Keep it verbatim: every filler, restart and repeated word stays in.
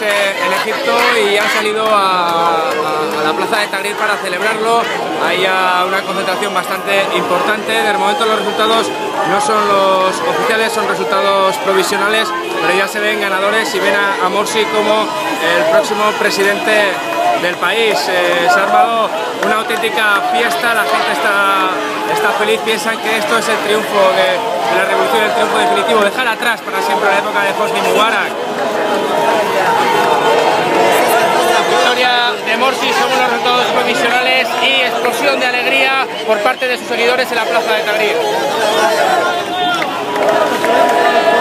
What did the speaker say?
eh, en Egipto y han salido a, a, a la plaza de Tahrir para celebrarlo. Hay ya una concentración bastante importante. De momento los resultados no son los oficiales, son resultados provisionales, pero ya se ven ganadores y ven a, a Morsi como el próximo presidente del país. Eh, se ha armado una auténtica fiesta, la gente está, está feliz, piensan que esto es el triunfo de, de la revolución, el triunfo definitivo, dejar atrás para siempre la época de Hosni Mubarak. Victoria de Morsi según los resultados provisionales y explosión de alegría por parte de sus seguidores en la plaza de Tahrir.